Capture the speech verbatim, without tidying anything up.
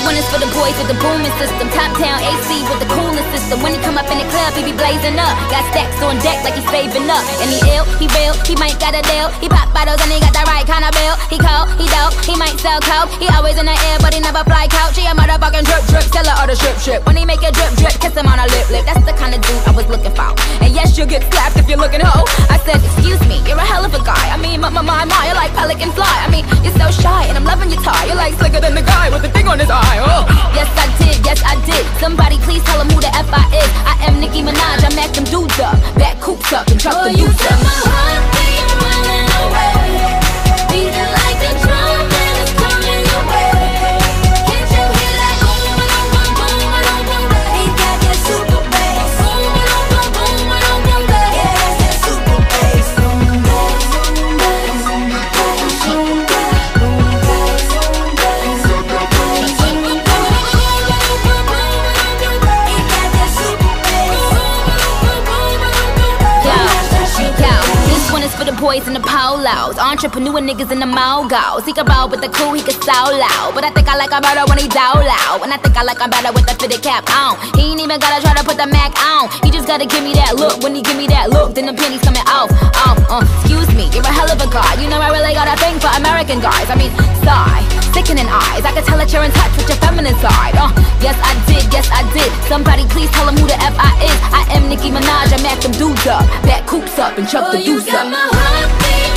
one is for the boys with the booming system. Top town A C with the coolest system. When he come up in the club, he be blazing up. Got stacks on deck like he's saving up. And he ill, he real, he might got a deal. He pop bottles and he got the right kind of bill. He cold, he dope, he might sell coke. He always in the air, but he never fly couch. He a motherfucking drip drip, seller or the strip strip. When he make a drip drip, kiss him on a lip lip. That's the kind of dude I was looking for. And yes, you'll get slapped if you're looking hoe. I said, excuse me, you're a hell of a guy. I mean, my my my, my you're like pelican fly. I mean, you're so shy, and I'm loving your tie. You're like slicker than the guy with the thing on his eye. Oh. Yes, I did, yes, I did. Somebody please tell him who the F I is. I am Nicki Minaj, I mack them dudes up. Back coops up and truck Oh, the you dudes set up. my heart beat running away, beating like a drum and it's coming your way. Can't you hear that boom, boom, boom, boom, boom, boom, boom? He got that super bass. Boom, boom, boom, boom, boom, boom, boom. Yeah, that's that super bass. Boom, bass, boom, bass, boom, bass, boom, bass, boom, bass, boom, bass, boom, bass. Boom, boom, boom, boom, boom, boom, boom, boom. He got that super bass. Boom, boom, boom, boom, boom, boom. Yo, this one is for the boys in the polos. Entrepreneur niggas in the mogos. He can roll with the cool, he can sound loud. But I think I like him better when he down loud. And I think I like him better with the fitted cap on. He ain't even gotta try to put the Mac on. He just gotta give me that look. When he give me that look, then the pennies coming off. Um, uh, excuse me, you're a hell of a guy. You know I really got a thing for American guys. I mean, sigh, sickening eyes. I can tell that you're in touch with your feminine side. Uh, yes I did, yes I did. Somebody please tell him who the F I is. I am Nicki Minaj, I mack them dudes up. Back coops up and chuck Oh, the you deuce got up. my heart beat